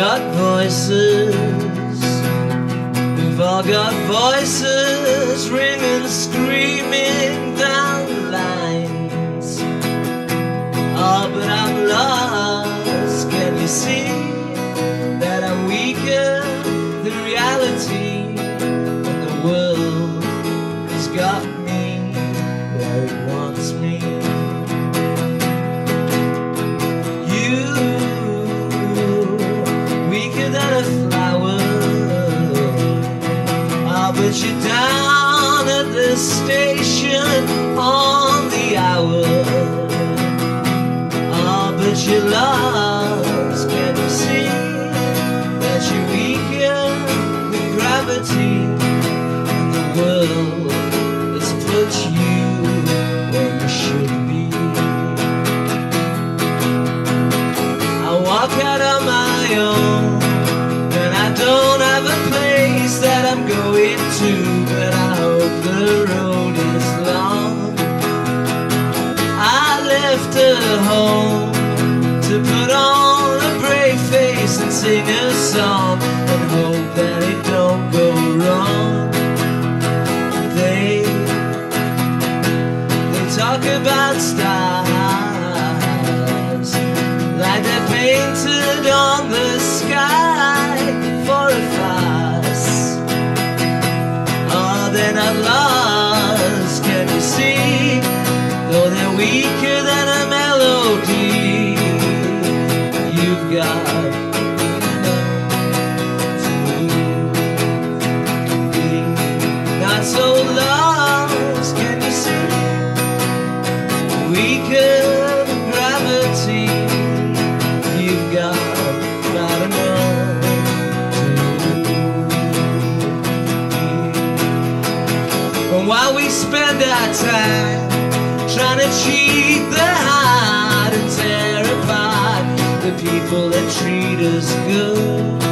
got voices, we've all got voices ringing, screaming down the lines. Oh, but I'm lost, can you see that I'm weaker than reality, and the world has got me where it wants me. But you're down at the station on the hour. Oh, but you're lost, can you see that you're weaker than gravity, and the world has put you where you should be. I walk out on my own, and I don't have a place that I'm going to, but I hope the road is long. I left her home to put on a brave face and sing a song and hope that it don't go wrong. They talk about stars like they're painted on the sky for a fuss. Oh, they're not lost, can you see? Though they're weaker than a melody, you've got to be not so lost, can you see? Weaker than gravity, you've got to know. And while we spend our time trying to cheat the heart and tear apart the people that treat us good,